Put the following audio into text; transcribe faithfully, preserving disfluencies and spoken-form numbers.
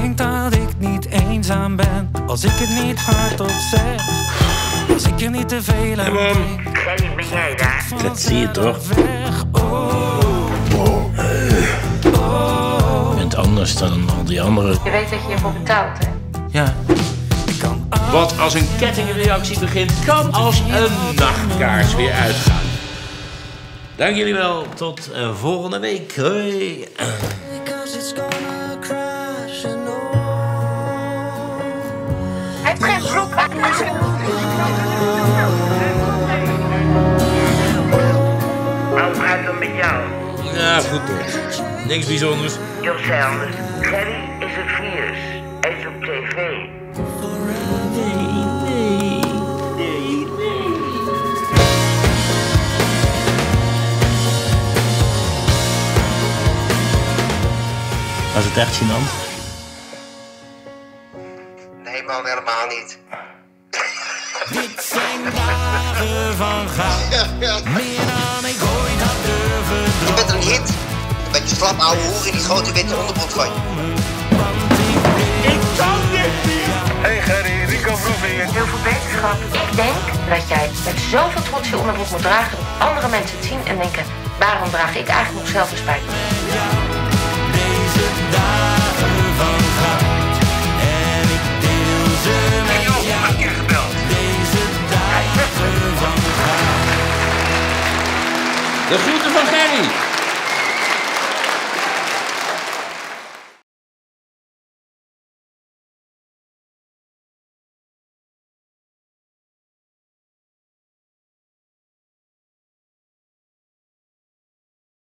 denk dat ik niet eenzaam ben als ik het niet hardop zeg. Als ik er niet te veel aan denk. Gerry, ben jij daar? Dat zie je toch? Oh, Je bent anders dan al die anderen. Je weet dat je hiervoor betaalt, hè? Ja. Wat als een kettingreactie begint, kan als een nachtkaars weer uitgaan. Dank jullie wel. Tot uh, volgende week. Hoi. Hij heeft geen broek aan. Waarom gaat het dan met jou? Ja, goed hoor. Niks bijzonders. José, Gerry is een virus. Hij is op tv. Nee, nee, nee, nee. Was het echt gênant? Nee man, helemaal niet. dit zijn dagen van goud. Ja, ja. Meer dan ik ooit had durven Je bent een dromen. hit. Een beetje slap ouwe hoer in die grote witte onderbroek van je. Ik kan dit niet! Hey Gerry, Rico Vroevingen. Heel veel wetenschap. Ik denk dat jij met zoveel trots je onderbroek moet dragen dat andere mensen het zien en denken: waarom draag ik eigenlijk nog zelf een spijker? Deze dagen van goud. En ik deel ze met jou. Deze dagen van goud. De groeten.